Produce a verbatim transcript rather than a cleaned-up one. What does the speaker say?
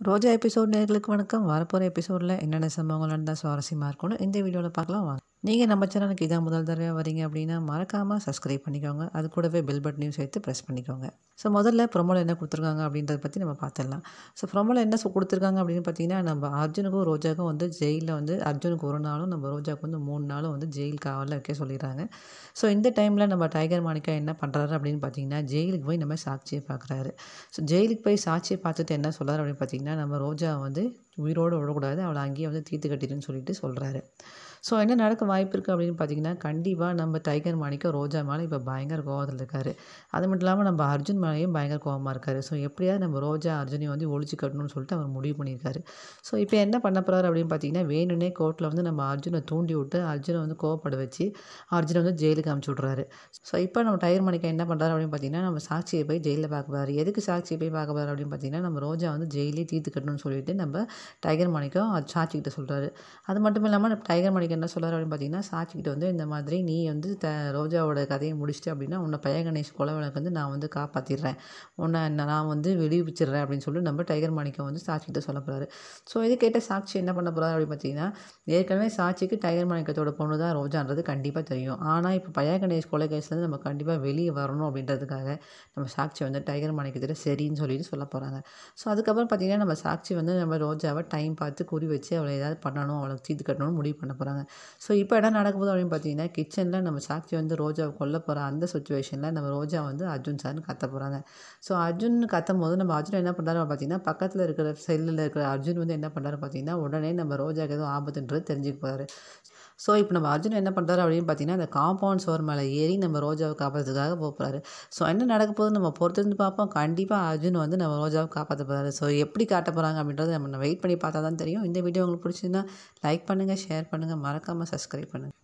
ரோஜா episode நேயர்களுக்கு வணக்கம். வரப்போகிற எபிசோடில் என்னென்ன சம்பவங்கள் நடந்தால் சுவாரஸ்யமாக இருக்கும்னு இந்த வீடியோவில் பார்க்கலாம் வாங்க. நீங்கள் நம்ம சேனலுக்கு இதான் முதல் தடவையாக வரீங்க அப்படின்னா மறக்காமல் சப்ஸ்கிரைப் பண்ணிக்கோங்க. அது கூடவே பெல் பட்டனையும் சேர்த்து ப்ரெஸ் பண்ணிக்கோங்க. ஸோ முதல்ல ப்ரொமோவில் என்ன கொடுத்துருக்காங்க அப்படின்றத பற்றி நம்ம பார்த்துடலாம். ஸோ ப்ரொமோவில் என்ன சொ- கொடுத்துருக்காங்க அப்படின்னு பார்த்தீங்கன்னா, நம்ம அர்ஜுனுக்கும் ரோஜாவுக்கும் வந்து ஜெயிலில் வந்து அர்ஜுனுக்கு ஒரு நாளும் நம்ம ரோஜாவுக்கு வந்து மூணு நாளும் வந்து ஜெயில் காவலில் வைக்க சொல்லிடுறாங்க. ஸோ இந்த டைமில் நம்ம டைகர் மாணிக்கா என்ன பண்ணுறாரு அப்படின்னு பார்த்தீங்கன்னா, ஜெயிலுக்கு போய் நம்ம சாட்சியை பார்க்குறாரு. ஸோ ஜெயிலுக்கு போய் சாட்சியை பார்த்துட்டு என்ன சொல்கிறார் அப்படின்னு பார்த்தீங்கன்னா, நம்ம ரோஜா வந்து உயிரோடு விடக்கூடாது, அவளை அங்கேயே வந்து தீர்த்து கட்டிடுன்னு சொல்லிட்டு சொல்கிறாரு. ஸோ என்ன நடக்க வாய்ப்பு இருக்குது அப்படின்னு பார்த்தீங்கன்னா, கண்டிப்பாக நம்ம டைகர் மாணிக்கம் ரோஜா மேலே இப்போ பயங்கர கோவத்தில் இருக்கார். அது மட்டும் இல்லாமல் நம்ம அர்ஜுன் மேலேயும் பயங்கர கோவமாக இருக்கார். ஸோ எப்படியாவது நம்ம ரோஜா அர்ஜுனையும் வந்து ஒழிச்சு கட்டணும்னு சொல்லிட்டு அவர் முடிவு பண்ணியிருக்காரு. ஸோ இப்போ என்ன பண்ண போகிறாரு அப்படின்னு பார்த்தீங்கன்னா, வேணும்னே கோர்ட்டில் வந்து நம்ம அர்ஜுனை தூண்டி விட்டு அர்ஜுனை வந்து கோவப்பட வச்சு அர்ஜுனை வந்து ஜெயிலுக்கு அனுப்பிச்சி விட்றாரு. ஸோ இப்போ நம்ம டைகர் மாணிக்கம் என்ன பண்ணுறாரு அப்படின்னு பார்த்தீங்கன்னா, நம்ம சாட்சியை போய் ஜெயிலில் பார்க்க போகிறாரு. எதுக்கு சாட்சியை போய் பார்க்க போகிறாரு அப்படின்னு பார்த்தீங்கன்னா, நம்ம ரோஜா வந்து ஜெயிலே தீர்த்து கட்டணும்னு சொல்லிட்டு நம்ம டைகர் மாணிக்கம் அது சாட்சிக்கிட்ட சொல்கிறாரு. அது மட்டும் இல்லாமல் நம்ம டைகர் மாணிக்கம் என்ன சொல்கிறார் அப்படின்னு பார்த்தீங்கன்னா, சாட்சிக்கிட்ட வந்து இந்த மாதிரி நீ வந்து த ரோஜாவோட கதையை முடிச்சிட்டு அப்படின்னா உன்னை பைய கணேஷ் கொலை வழக்கு வந்து நான் வந்து காப்பாற்றிடுறேன், உன்னை நான் வந்து விடுவிச்சிடுறேன் அப்படின்னு சொல்லி நம்ம டைகர் மாணிக்கம் வந்து சாட்சிக்கிட்ட சொல்ல போகிறாரு. ஸோ இது கேட்ட சாட்சி என்ன பண்ண போகிறாரு அப்படின்னு பார்த்தீங்கன்னா, ஏற்கனவே சாட்சிக்கு டைகர் மாணிக்கத்தோட பொண்ணு தான் ரோஜான்றது கண்டிப்பாக தெரியும். ஆனால் இப்போ பைய கணேஷ் கொலை கேஸ்லேருந்து நம்ம கண்டிப்பாக வெளியே வரணும் அப்படின்றதுக்காக நம்ம சாட்சி வந்து டைகர் மாணிக்கத்திட்ட சரின்னு சொல்லிட்டு சொல்ல போகிறாங்க. ஸோ அதுக்கப்புறம் பார்த்தீங்கன்னா, நம்ம சாட்சி வந்து நம்ம ரோஜாவை டைம் பார்த்து குறி வச்சு அவளை ஏதாவது பண்ணணும், அவளுக்கு தீர்த்து கட்டணும்னு முடிவு பண்ண போகிறாங்க. ஸோ இப்போ என்ன நடக்க போகுது அப்படின்னு பார்த்தீங்கன்னா, கிச்சனில் நம்ம சாட்சி வந்து ரோஜாவை கொல்ல போகிற அந்த சுச்சுவேஷனில் நம்ம ரோஜா வந்து அர்ஜுன் சார்னு கத்த போகிறாங்க. ஸோ அர்ஜுன் கத்தும் போது நம்ம அர்ஜுன் என்ன பண்ணுறாரு பார்த்தீங்கன்னா, பக்கத்தில் இருக்கிற செல்லில் இருக்கிற அர்ஜுன் வந்து என்ன பண்ணுறாரு பார்த்தீங்கன்னா, உடனே நம்ம ரோஜாவுக்கு எதுவும் ஆபத்துன்றது தெரிஞ்சுக்க போகிறாரு. ஸோ இப்போ நம்ம அர்ஜுன் என்ன பண்ணுறாரு அப்படின்னு பார்த்தீங்கன்னா, அந்த காம்பவுண்ட் சுவர் மேலே ஏறி நம்ம ரோஜாவை காப்பாற்றுறதுக்காக போகிறாரு. ஸோ என்ன நடக்க போகுது நம்ம பொறுத்திருந்து பார்ப்போம். கண்டிப்பாக அர்ஜுன் வந்து நம்ம ரோஜாவை காப்பாற்ற போகிறாரு. ஸோ எப்படி காட்ட போகிறாங்க அப்படின்றத நம்ம வெயிட் பண்ணி பார்த்தா தான் தெரியும். இந்த வீடியோ உங்களுக்கு பிடிச்சிருந்தா லைக் பண்ணுங்கள், ஷேர் பண்ணுங்கள், மறக்காமல் சப்ஸ்கிரைப் பண்ணுங்கள்.